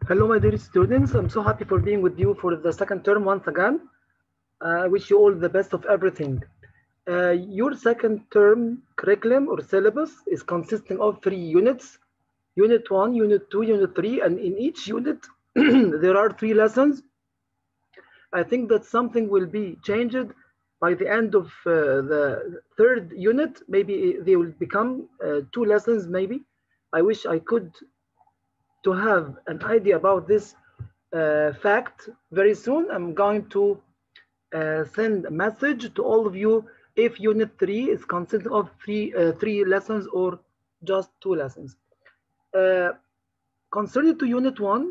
Hello, my dear students. I'm so happy for being with you for the second term once again. I wish you all the best of everything. Your second term curriculum or syllabus is consisting of 3 units, Unit 1, Unit 2, Unit 3, and in each unit, there are 3 lessons. I think that something will be changed by the end of the third unit. Maybe they will become 2 lessons, maybe. I wish I could to have an idea about this fact very soon. I'm going to send a message to all of you if Unit 3 is consisting of three lessons or just 2 lessons. Concerning to Unit 1,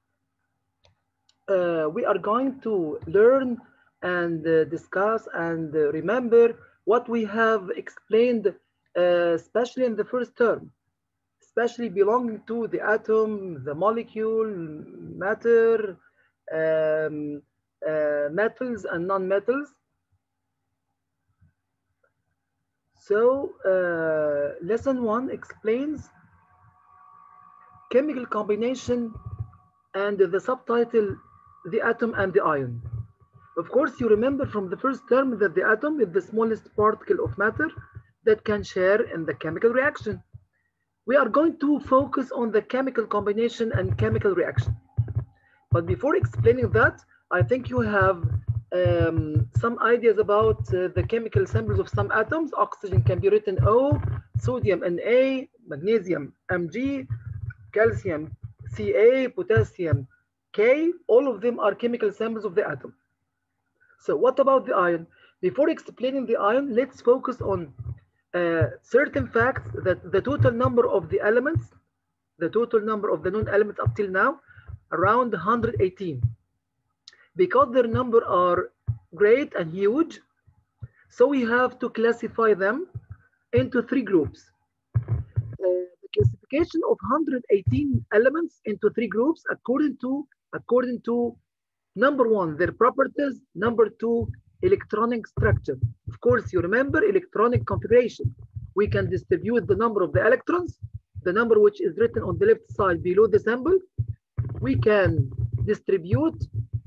we are going to learn and discuss and remember what we have explained, especially in the first term, especially belonging to the atom, the molecule, matter, metals and non-metals. So lesson 1 explains chemical combination and the subtitle, the atom and the ion. Of course, you remember from the first term that the atom is the smallest particle of matter that can share in the chemical reaction. We are going to focus on the chemical combination and chemical reaction. But before explaining that, I think you have some ideas about the chemical symbols of some atoms. Oxygen can be written O, sodium Na, magnesium Mg, calcium Ca, potassium K. All of them are chemical symbols of the atom. So what about the ion? Before explaining the ion, let's focus on certain facts that the total number of the elements, the total number of the known elements up till now, around 118. Because their number are great and huge, so we have to classify them into 3 groups. The classification of 118 elements into 3 groups according to number 1, their properties, number 2, electronic structure. Of course, you remember electronic configuration. We can distribute the number of the electrons, the number which is written on the left side below the symbol. We can distribute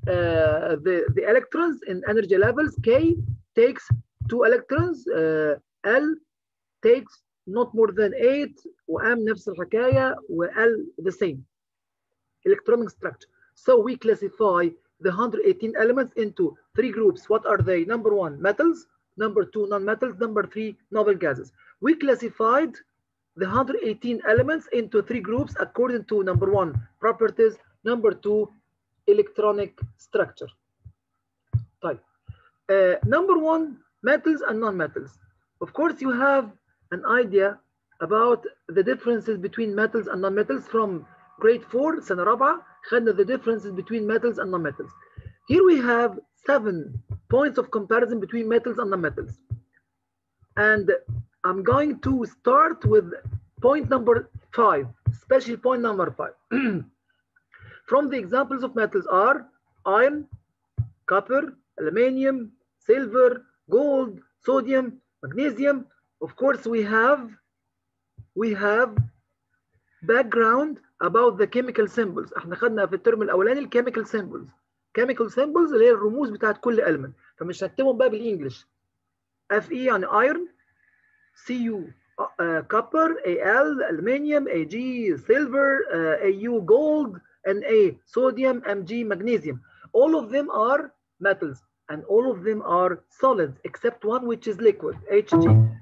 the electrons in energy levels. K takes 2 electrons, L takes not more than 8, وM نفس الحكاية, وL the same. Electronic structure. So we classify the 118 elements into 3 groups. What are they? Number 1, metals. Number 2, non-metals. Number 3, noble gases. We classified the 118 elements into 3 groups according to number 1, properties. Number 2, electronic structure. Type. Number 1, metals and non-metals. Of course, you have an idea about the differences between metals and non-metals from grade 4, سنة رابعة, خدنا the differences between metals and non-metals. Here we have 7 points of comparison between metals and non-metals. And I'm going to start with point number 5, special point number 5. From the examples of metals are iron, copper, aluminium, silver, gold, sodium, magnesium. Of course, we have background about the chemical symbols. احنا خدنا في الترم الاولاني الكيميكال سيمبلز. chemical symbols اللي هي الرموز بتاعت كل element. فمش هكتبهم بقى بالانجلش. Fe يعني iron, Cu copper, Al aluminium, Ag silver, Au gold, Na sodium, Mg magnesium. All of them are metals and all of them are solids except one which is liquid, Hg.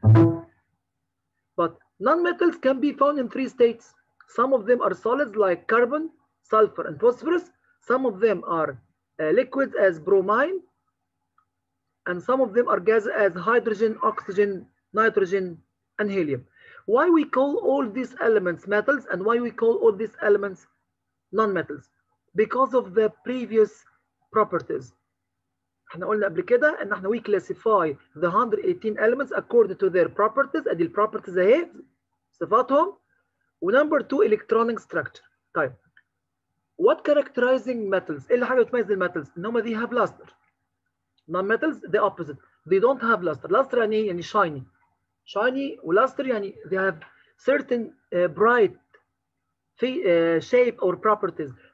But non-metals can be found in 3 states. Some of them are solids like carbon, sulfur, and phosphorus. Some of them are liquids as bromine. And some of them are gases as hydrogen, oxygen, nitrogen, and helium. Why we call all these elements metals and why we call all these elements non-metals? Because of the previous properties. احنا قلنا قبل كده ان احنا we classify the 118 elements according to their properties. ادي البروبرتيز اهي صفاتهم. ونمبر 2 electronic structure. طيب what characterizing metals؟ ايه اللي حاجه بتميز الميتالز؟ ان هم they have luster. non-metals the opposite, they don't have luster. luster يعني ايه؟ يعني shiny. shiny وluster يعني they have certain bright shape or properties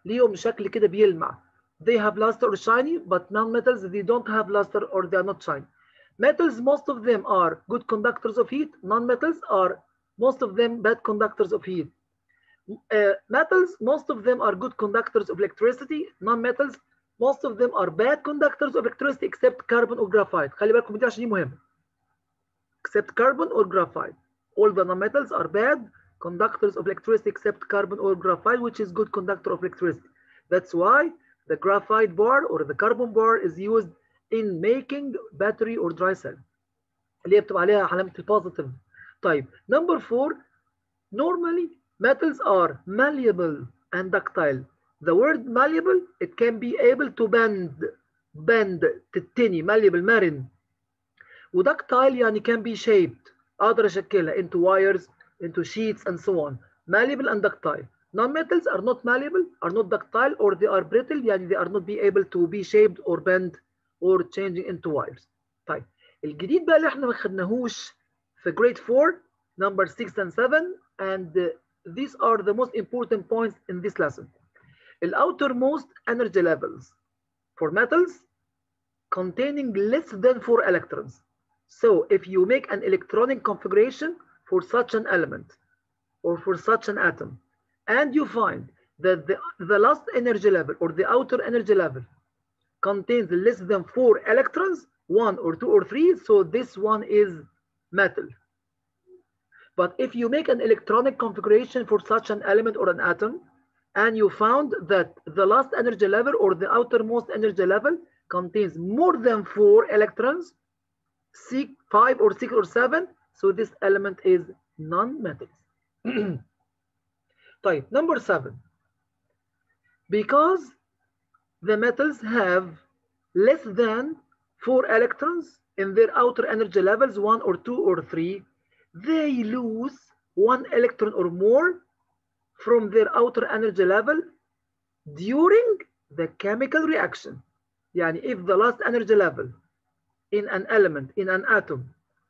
ليهم شكل كده بيلمع. They have luster or shiny, but non-metals, they don't have luster or they are not shiny. Metals, most of them are good conductors of heat. Non-metals are most of them bad conductors of heat. Metals, most of them are good conductors of electricity. Non-metals, most of them are bad conductors of electricity except carbon or graphite. خلي بالكم دي عشان دي مهمة. Except carbon or graphite. All the non-metals are bad conductors of electricity except carbon or graphite, which is good conductor of electricity. That's why the graphite bar or the carbon bar is used in making battery or dry cell. اللي هي بتبقى عليها علامة البوزيتيف. طيب, number 4, normally metals are malleable and ductile. The word malleable, it can be able to bend تتني malleable مرن. وductile يعني can be shaped. أقدر أشكلها into wires, into sheets and so on. Malleable and ductile. Non-metals are not malleable, are not ductile, or they are brittle, يعني they are not be able to be shaped or bend or changing into wires. طيب, الجديد بقى اللي احنا ما خدناهوش في grade 4, number 6 and 7, and these are the most important points in this lesson. The outermost energy levels for metals containing less than 4 electrons. So if you make an electronic configuration for such an element or for such an atom, and you find that the last energy level or the outer energy level contains less than 4 electrons, 1 or 2 or 3, so this one is metal. But if you make an electronic configuration for such an element or an atom, and you found that the last energy level or the outermost energy level contains more than 4 electrons, 5 or 6 or 7, so this element is non-metals. طيب, number 7. Because the metals have less than 4 electrons in their outer energy levels, 1 or 2 or 3, they lose 1 electron or more from their outer energy level during the chemical reaction. يعني if the last energy level in an element, in an atom,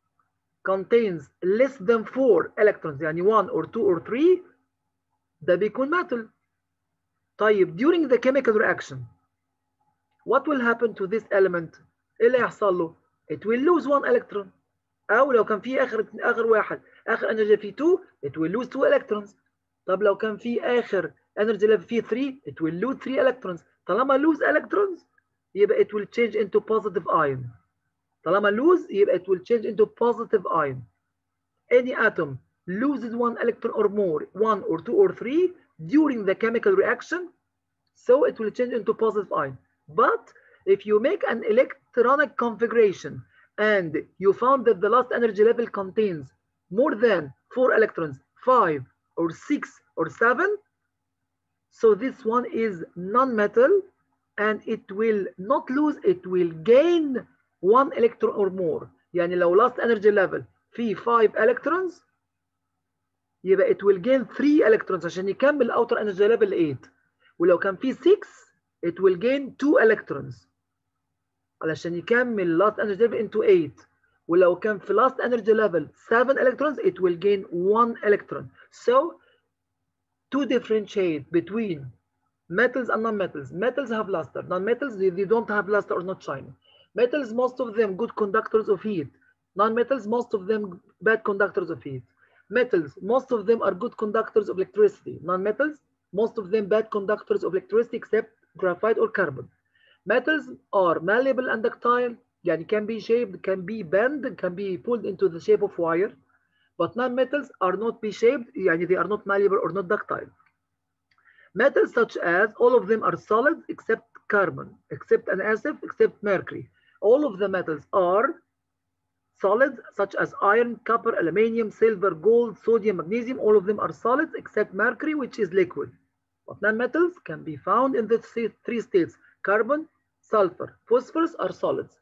contains less than 4 electrons, يعني 1 or 2 or 3, ده بيكون metal. طيب, during the chemical reaction, what will happen to this element? ايه اللي هيحصل له؟ It will lose 1 electron. أو لو كان في آخر واحد, آخر energy فيه 2, it will lose 2 electrons. طب لو كان في آخر energy level فيه 3, it will lose 3 electrons. طالما lose electrons, يبقى it will change into positive ion. طالما lose, يبقى it will change into positive ion. Any atom loses 1 electron or more, 1 or 2 or 3, during the chemical reaction, so it will change into positive ion. But if you make an electronic configuration and you found that the last energy level contains more than 4 electrons, 5 or 6 or 7, so this one is non-metal, and it will not lose, it will gain 1 electron or more. يعني لو last energy level فيه 5 electrons, يبقى it will gain 3 electrons عشان يكمل outer energy level 8. ولو كان فيه 6, it will gain 2 electrons علشان يكمل last energy level into 8. ولو كان في last energy level 7 electrons, it will gain 1 electron. So to differentiate between metals and non-metals, metals have luster. Non-metals, they don't have luster or not shiny. Metals, most of them good conductors of heat. Non-metals, most of them bad conductors of heat. Metals, most of them are good conductors of electricity. Non-metals, most of them bad conductors of electricity except graphite or carbon. Metals are malleable and ductile, يعني can be shaped, can be bent, can be pulled into the shape of wire. But non-metals are not be shaped, يعني they are not malleable or not ductile. Metals such as, all of them are solids except carbon, except an acid, except mercury. All of the metals are solids such as iron, copper, aluminium, silver, gold, sodium, magnesium. All of them are solids except mercury, which is liquid. But non-metals can be found in the 3 states. Carbon, sulfur, phosphorus are solids.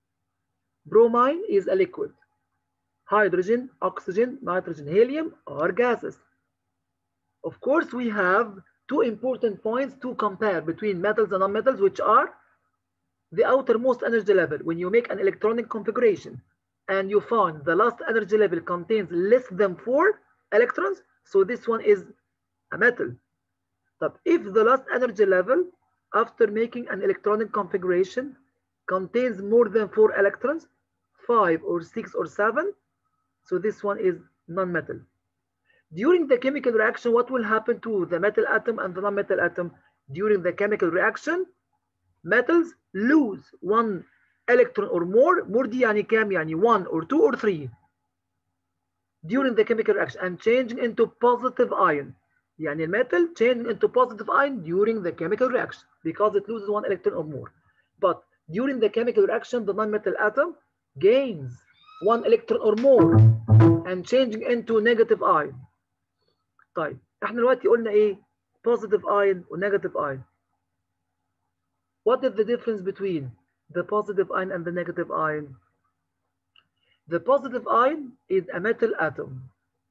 Bromine is a liquid. Hydrogen, oxygen, nitrogen, helium are gases. Of course, we have 2 important points to compare between metals and non-metals, which are the outermost energy level. When you make an electronic configuration and you find the last energy level contains less than 4 electrons, so this one is a metal. طب if the last energy level after making an electronic configuration contains more than 4 electrons, 5 or 6 or 7, so this one is non-metal. During the chemical reaction, what will happen to the metal atom and the non-metal atom? During the chemical reaction, metals lose 1 electron or more. More دي يعني كام؟ يعني 1 or 2 or 3 during the chemical reaction and changing into positive ion. يعني الميتال changing into positive ion during the chemical reaction because it loses 1 electron or more. But during the chemical reaction, the non-metal atom gains 1 electron or more and changing into negative ion. طيب احنا دلوقتي قلنا ايه؟ positive ion و negative ion. What is the difference between the positive ion and the negative ion? The positive ion is a metal atom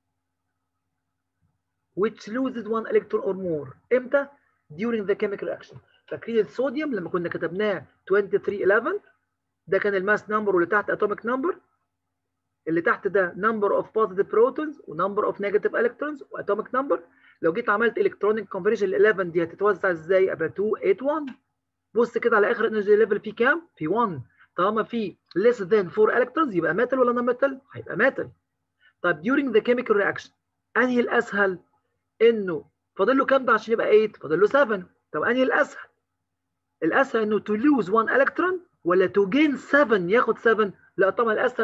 which loses 1 electron or more. امتى؟ during the chemical reaction. فاكرين الصوديوم لما كنا كتبناه 2311 ده كان الماس نمبر واللي تحت atomic number، اللي تحت ده number of positive protons و number of negative electrons و atomic number. لو جيت عملت electronic conversion ال 11 دي هتتوزع ازاي؟ يبقى 281. بص كده على اخر انرجي ليفل في كام؟ في 1. طالما في less than 4 electrons يبقى metal ولا non metal؟ هيبقى metal. طب during the chemical reaction انهي الاسهل؟ انه فاضل له كام ده عشان يبقى 8؟ فاضل له 7. طب انهي الاسهل؟ الاسهل انه to lose 1 electron ولا to gain 7 ياخد 7؟ لا طبعا الاسهل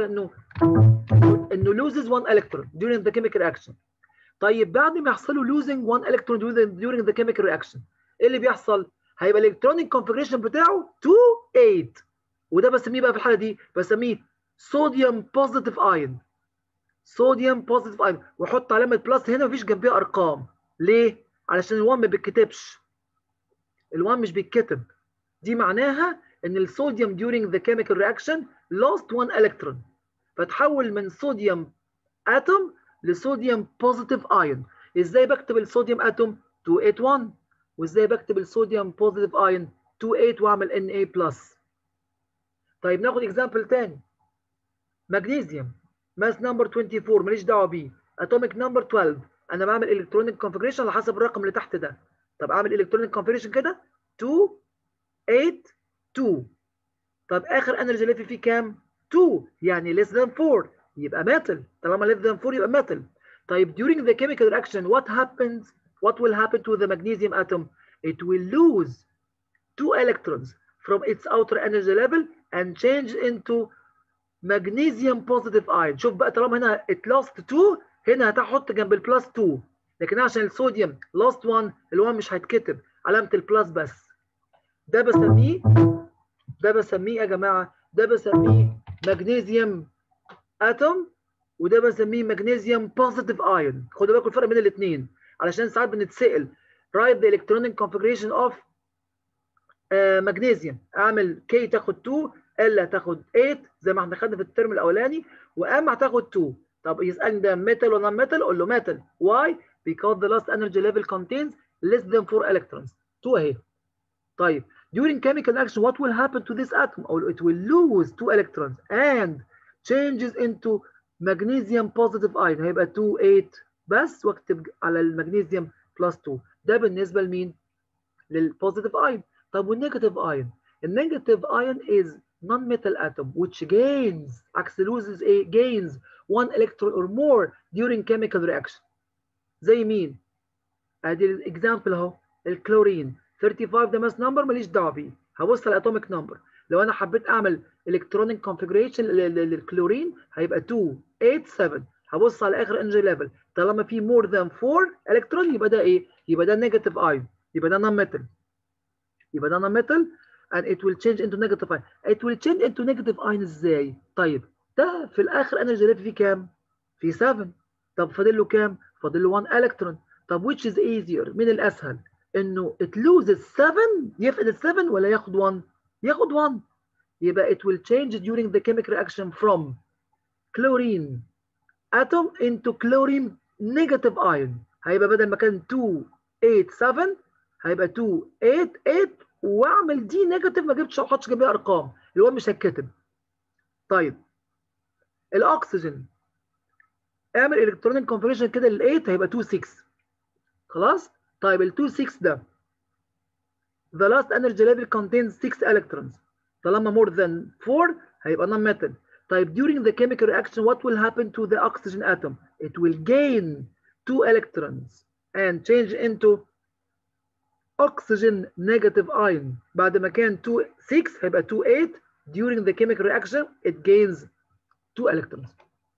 انه loses 1 electron during the chemical reaction. طيب بعد ما يحصل له losing 1 electron during the chemical reaction ايه اللي بيحصل؟ هيبقى الالكترونيك كونفيجريشن بتاعه 2 8 وده بسميه بقى في الحاله دي بسميه صوديوم بوزيتيف ايون. صوديوم بوزيتيف ايون واحط علامه بلس هنا مفيش جنبيها ارقام. ليه؟ علشان ال1 ما بيتكتبش. ال1 مش بيتكتب. دي معناها ان الصوديوم during the chemical reaction lost 1 electron فتحول من صوديوم اتوم لصوديوم بوزيتيف ايون. ازاي بكتب الصوديوم اتوم؟ 281. وازاي بكتب الصوديوم بوزيتيف ايون؟ 28 واعمل Na بلس. طيب ناخد اكزامبل تاني. مغنيسيوم ماس نمبر 24 ماليش دعوه بيه. اتوميك نمبر 12 انا بعمل الكترونيك كونفيجريشن على حسب الرقم اللي تحت ده. طب اعمل الكترونيك كونفيجريشن كده 2 8 2. طب اخر انرجي ليفل فيه كام؟ 2 يعني less than 4 يبقى metal. طالما less than 4 يبقى metal. طيب during the chemical reaction what will happen to the magnesium atom? It will lose 2 electrons from its outer energy level and change into magnesium positive ion. شوف بقى طالما هنا it lost 2 هنا هتحط جنب البلس 2 لكن عشان الصوديوم lost 1 ال1 مش هيتكتب علامه البلس بس. ده بسميه يا جماعه ده بسميه مغنيسيوم اتوم وده بسميه مغنيسيوم بوزيتيف ايون. خدوا بالكم الفرق بين الاثنين علشان ساعات بنتسال write the electronic configuration of مغنيسيوم. اعمل K تاخد 2 L تاخد 8 زي ما احنا خدنا في الترم الاولاني وام هتاخد 2. طب يسالني ده ميتال ولا نون ميتال؟ اقول له ميتال. Why? Because the last energy level contains less than 4 electrons. 2 اهي. طيب during chemical reaction what will happen to this atom? or it will lose 2 electrons and changes into magnesium positive ion. هيبقى 2 8 بس واكتب على المغنيسيوم بلس 2. ده بالنسبه لمين؟ للبوزيتيف ايون. طب والنيجاتيف ايون؟ النيجاتيف ايون is non-metal atom which gains عكس loses ايه؟ gains 1 electron or more during chemical reaction. زي مين؟ ادي الاكزامبل اهو. الكلورين 35 ده ماس نمبر ماليش دعوه بيه. هبص على الاتوميك نمبر. لو انا حبيت اعمل الكترونيك كونفيجريشن للكلورين هيبقى 2 8 7. هبص على اخر انرجي ليفل طالما في مور ذان 4 الكترون يبقى ده ايه؟ يبقى ده نيجاتيف ايون. يبقى ده نون ميتال. يبقى ده نون ميتال and it will change into negative ion. It will change into negative ion ازاي؟ طيب ده في الاخر انرجي ليفل فيه كام؟ في 7. طب فاضل له كام؟ فاضل له 1 الكترون. طب which is easier؟ مين الاسهل؟ انه it loses 7 يفقد ال 7 ولا ياخد 1؟ ياخد 1. يبقى it will change during the chemical reaction from chlorine atom into chlorine negative ion. هيبقى بدل ما كان 2 8 7 هيبقى 2 8 8 واعمل دي نيجاتيف ما جبتش ما احطش جنبيها ارقام اللي هو مش هيتكتب. طيب الاكسجين اعمل الكترونيك كونفيجريشن كده لل 8 هيبقى 2 6. خلاص؟ طيب ال 2 6 ده the last energy level contains 6 electrons. طالما more than 4 هيبقى non metal. طيب during the chemical reaction what will happen to the oxygen atom? It will gain 2 electrons and change into oxygen negative ion. بعد ما كان 2 6 هيبقى 2 8. During the chemical reaction it gains 2 electrons.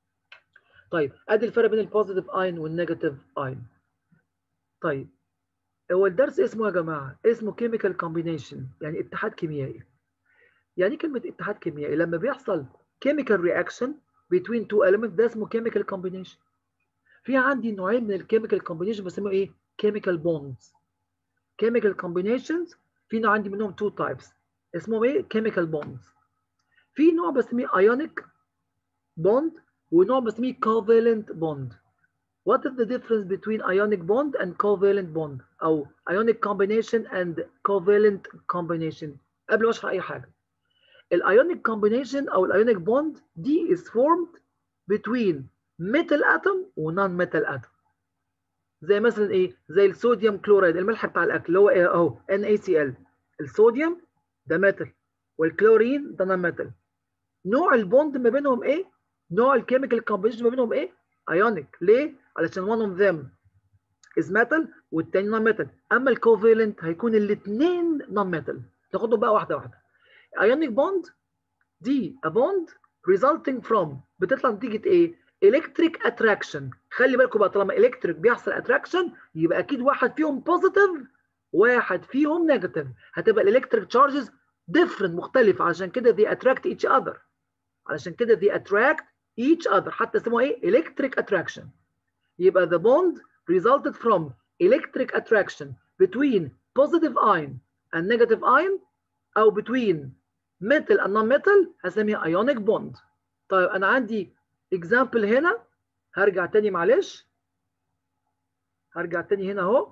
طيب ادي الفرق بين البوزيتيف ايون والنيجاتيف ايون. طيب هو الدرس اسمه يا جماعه اسمه chemical combination، يعني اتحاد كيميائي. يعني كلمه اتحاد كيميائي لما بيحصل chemical reaction between two elements ده اسمه chemical combination. في عندي نوعين من الكيميكال combination بسموه ايه؟ chemical bonds. chemical combinations في نوع عندي منهم two types اسمهم ايه؟ chemical bonds. في نوع بسميه ionic bond ونوع بسميه covalent bond. What is the difference between ionic bond and covalent bond أو ionic combination and covalent combination؟ قبل ما أشرح أي حاجة. الionic combination أو ionic bond دي is formed between metal atom و non-metal atom. زي مثلا إيه؟ زي الصوديوم كلورايد الملح بتاع الأكل اللي هو إيه أهو NaCl. الصوديوم ده ميتال والكلورين ده نون ميتال. نوع البوند ما بينهم إيه؟ نوع الكيميكال كومبينيشن ما بينهم إيه؟ ionic. ليه؟ علشان one of them is metal والتاني non metal. اما الكوفالنت هيكون الاثنين non metal. ناخدهم بقى واحده واحده. ionic bond دي a bond resulting from بتطلع نتيجه ايه؟ electric attraction. خلي بالكم بقى طالما electric بيحصل attraction يبقى اكيد واحد فيهم positive واحد فيهم negative. هتبقى الالكتريك charges different مختلفه عشان كده they attract each other. علشان كده they attract each other حتى اسمها ايه؟ electric attraction. يبقى the bond resulted from electric attraction between positive ion and negative ion أو between metal and non-metal هسميها ionic bond. طيب أنا عندي example هنا. هرجع تاني معلش. هرجع تاني هنا أهو.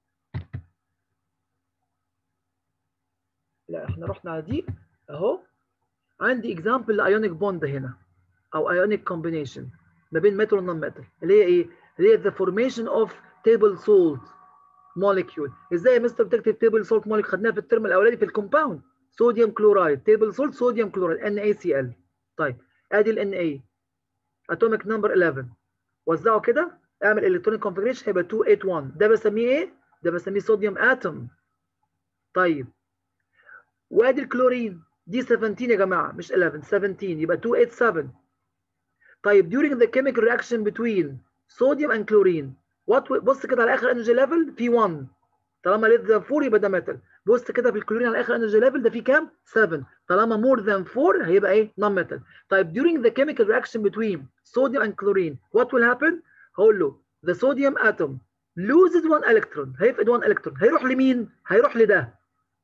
لا إحنا رحنا على دي أهو. عندي example لأيونيك بوند هنا أو ionic combination ما بين metal و non-metal اللي هي إيه؟ اللي هي the formation of table salt molecule. ازاي يا مستر بتكتب تيبل سولت موليكيول؟ خدناها في الترم الاولاني في الكومباوند. صوديوم كلورايد تيبل سولت صوديوم كلورايد NaCl. طيب ادي ال Na اتوميك نمبر 11 وزعه كده اعمل الكترونيك كونفيجريشن هيبقى 281. ده بسميه ايه؟ ده بسميه صوديوم اتوم. طيب وادي الكلورين دي 17 يا جماعه مش 11 17 يبقى 287. طيب during the chemical reaction between sodium and chlorine بص كده على اخر انرجي ليفل في 1. طالما less than 4 يبقى ده ميتال. بص كده في الكلورين على اخر انرجي ليفل ده فيه كام؟ 7. طالما more than 4 هيبقى ايه؟ non metal. طيب during the chemical reaction between sodium and chlorine what will happen؟ هقول له the sodium atom loses 1 electron. هيفقد 1 electron. هيروح لمين؟ هيروح لده.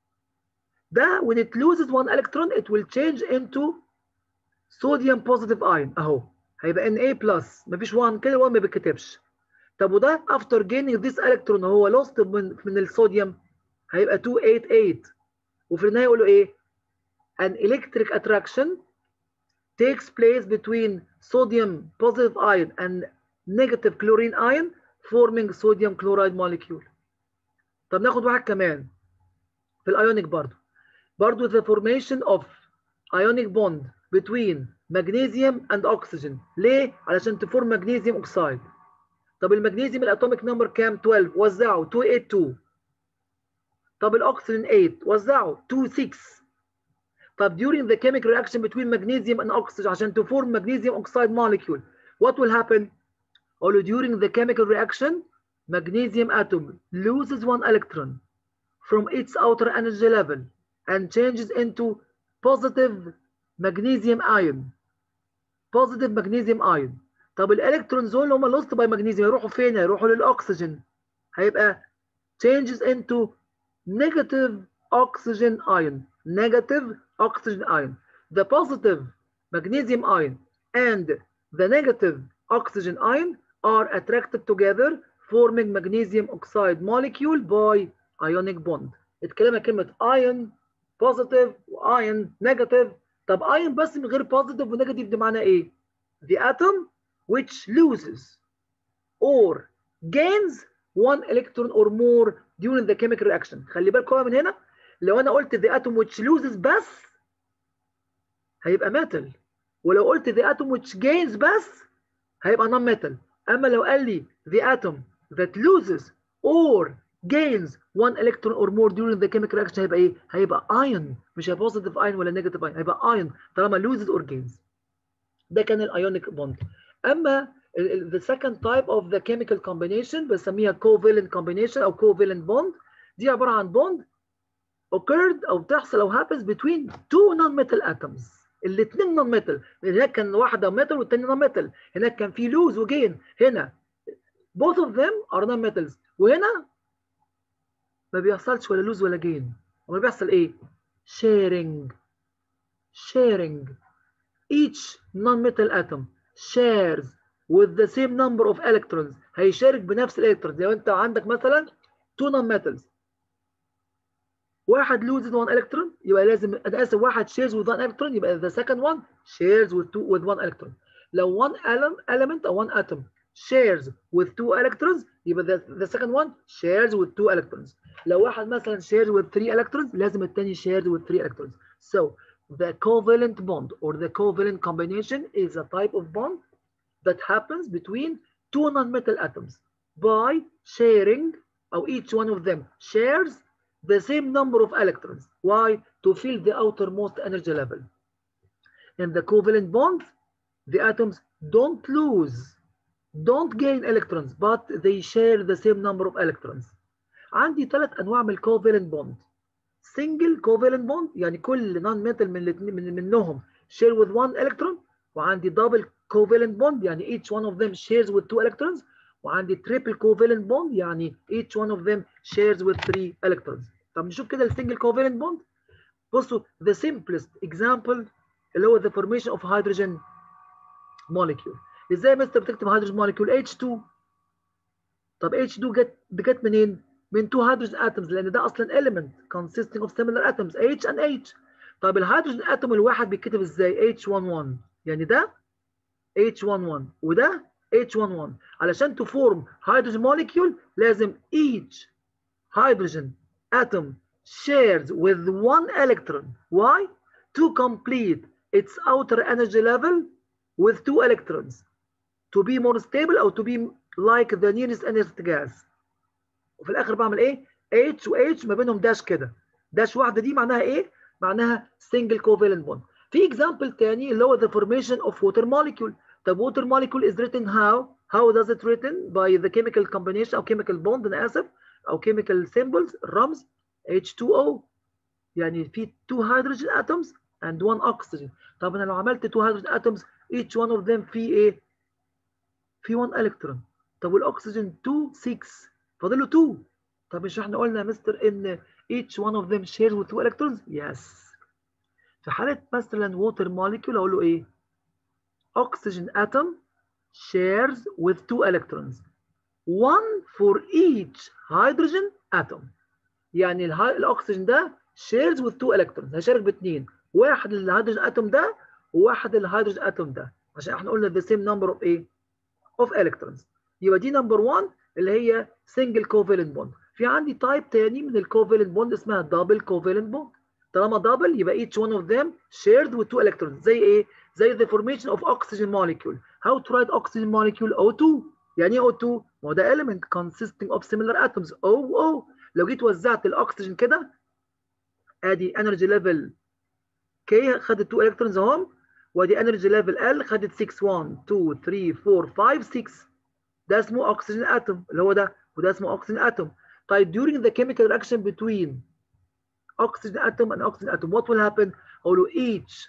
ده when it loses 1 electron it will change into sodium positive ion اهو. هيبقى Na+. مفيش 1 كده 1 ما بيتكتبش. طب وده after gaining this electron هو lost من الصوديوم هيبقى 288. وفي النهايه يقولوا ايه؟ an electric attraction takes place between sodium positive ion and negative chlorine ion forming sodium chloride molecule. طب ناخد واحد كمان في الايونيك برضو the formation of ionic bond between magnesium and oxygen. ليه؟ علشان تفورم magnesium oxide. طب المغنيسيوم الاتوميك نمبر كام؟ 12 وزعوا 282. طب الاكسجين 8 وزعوا 26. طب during the chemical reaction between magnesium and oxygen عشان to form magnesium oxide molecule what will happen؟ أقول during the chemical reaction magnesium atom loses 1 electron from its outer energy level and changes into positive magnesium ion. positive magnesium ion. طب الالكترونز دول اللي هم lost by magnesium يروحوا فين؟ هيروحوا للاكسجين. هيبقى changes into negative oxygen ion. negative oxygen ion. The positive magnesium ion and the negative oxygen ion are attracted together forming magnesium oxide molecule by ionic bond. اتكلمنا كلمة ion positive و ion negative. طب ion بس من غير positive و negative دي معناه ايه؟ The atom which loses or gains one electron or more during the chemical reaction. خلي بالكم من هنا، لو انا قلت the atom which loses بس هيبقى metal، ولو قلت the atom which gains بس هيبقى non metal. اما لو قال لي the atom that loses or gains one electron or more during the chemical reaction هيبقى ايه؟ هيبقى ion، مش هيبقى positive ion ولا negative ion، هيبقى ion طالما loses or gains. ده كان الايونيك بوند. اما the second type of the chemical combination بنسميها covalent combination او covalent bond. دي عباره عن bond occurred او بتحصل او happens between two non-metal atoms. الاثنين نون ميتال، هناك كان واحده ميتال والثانيه نون ميتال، هناك كان في لوز وجين، هنا both of them are non metals، وهنا ما بيحصلش ولا لوز ولا جين، امال بيحصل ايه؟ sharing. each non-metal atom shares with the same number of electrons. هيشارك بنفس الالكترونز. لو انت عندك مثلا two non-metals، واحد loses one electron يبقى لازم، انا اسف، واحد shares with one electron يبقى the second one shares with one electron. لو one element or one atom shares with two electrons يبقى the second one shares with two electrons. لو واحد مثلا shares with three electrons لازم الثاني shares with three electrons. So the covalent bond or the covalent combination is a type of bond that happens between two non-metal atoms by sharing, or each one of them shares the same number of electrons. Why? To fill the outermost energy level. In the covalent bonds, the atoms don't lose, don't gain electrons, but they share the same number of electrons. عندي ثلاث انواع من الكوفالنت بوند. single covalent bond يعني كل نون ميتال منهم share with one electron، وعندي double covalent bond يعني each one of them shares with two electrons، وعندي triple covalent bond يعني each one of them shares with three electrons. طب نشوف كده السنجل covalent bond. بصوا the simplest example اللي هو the formation of hydrogen molecule. ازاي يا مستر بتكتب hydrogen molecule H2؟ طب H2 جت منين؟ من two hydrogen atoms، لان ده اصلا element consisting of similar atoms H and H. طب الهيدروجين اتوم الواحد بيتكتب ازاي؟ H11، يعني ده H11 وده H11. علشان to form hydrogen molecule لازم each hydrogen atom shares with one electron. Why? To complete its outer energy level with two electrons to be more stable or to be like the nearest nearest gas. وفي الاخر بعمل ايه؟ H و H ما بينهم داش كده. داش واحده دي معناها ايه؟ معناها single covalent bond. في example تاني اللي هو the formation of water molecule. طب water molecule is written how? How does it written? By the chemical combination او chemical bond انا اسف او chemical symbols الرمز H2O. يعني في two hydrogen atoms and one oxygen. طب انا لو عملت two hydrogen atoms each one of them في ايه؟ في 1 electron. طب والاكسجين 2 6 فاضل له 2. طب مش احنا قلنا يا مستر ان each one of them shares with 2 electrons؟ yes. في حالة مثلا water molecule اقول له ايه؟ oxygen atom shares with 2 electrons. one for each hydrogen atom. يعني الاكسجين ده shares with 2 electrons، هيشارك باثنين، واحد للهيدروجين اتوم ده وواحد للهيدروجين اتوم ده، عشان احنا قلنا the same number of ايه؟ of electrons. يبقى دي نمبر 1 اللي هي single covalent bond. في عندي تايب تاني من الكوفالنت بوند اسمها double covalent bond. طالما double يبقى each one of them shared with 2 electrons. زي ايه؟ زي the formation of oxygen molecule. How to write oxygen molecule? O2. يعني ايه O2؟ ما هو ده element consisting of similar atoms OO. لو جيت وزعت الاكسجين كده ادي energy level K خدت 2 electrons اهم، وادي energy level L خدت 6 1 2 3 4 5 6. ده اسمه oxygen atom اللي هو ده، وده اسمه oxygen atom. طيب during the chemical reaction between oxygen atom and oxygen atom what will happen؟ أقول له each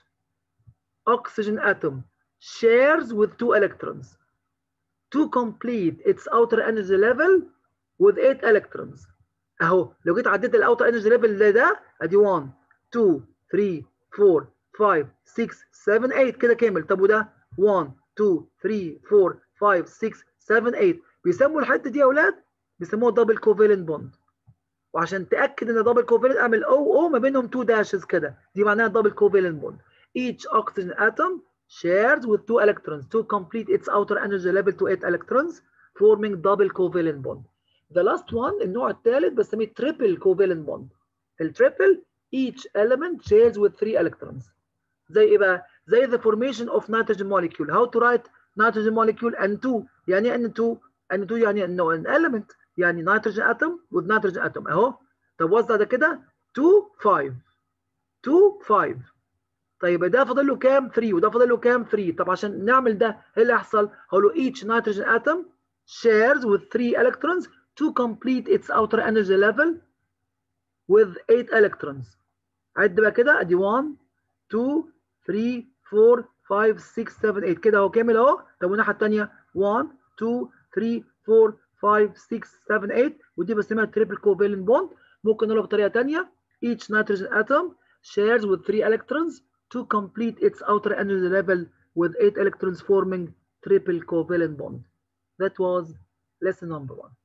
oxygen atom shares with 2 electrons to complete its outer energy level with 8 electrons. اهو لو جيت عديت الاوتر انرجي ليفل ده ادي 1 2 3 4 5 6 7 8 كده كامل. طب وده 1 2 3 4 5 6 7 8 بيسموا الحته دي يا اولاد بيسموها دبل كوفالنت بوند. وعشان تاكد ان دبل كوفالنت اعمل او ما بينهم 2 داشز كده، دي معناها دبل كوفالنت بوند. each oxygen atom shares with 2 electrons to complete its outer energy level to 8 electrons forming double covalent bond. The last one النوع الثالث بسميه triple covalent bond. التريبل each element shares with 3 electrons. زي ايه بقى؟ زي the formation of nitrogen molecule. How to write nitrogen molecule? N2. يعني ايه N2؟ N2 يعني انه an element، يعني nitrogen atom with nitrogen atom اهو. طب وزع ده كده 2 5 2 5. طيب ده فاضل له كام؟ 3 وده فاضل له كام؟ 3. طب عشان نعمل ده ايه اللي هيحصل؟ هقول له each nitrogen atom shares with 3 electrons to complete its outer energy level with 8 electrons. عد بقى كده ادي 1 2 3 4 5 6 7 8 كده اهو كامل اهو. طب والناحيه الثانيه 1 2 3 4 5 6 7 8 ودي بسميها triple covalent bond. ممكن نقولها بطريقه ثانيه each nitrogen atom shares with 3 electrons to complete its outer energy level with 8 electrons forming triple covalent bond. That was lesson number 1.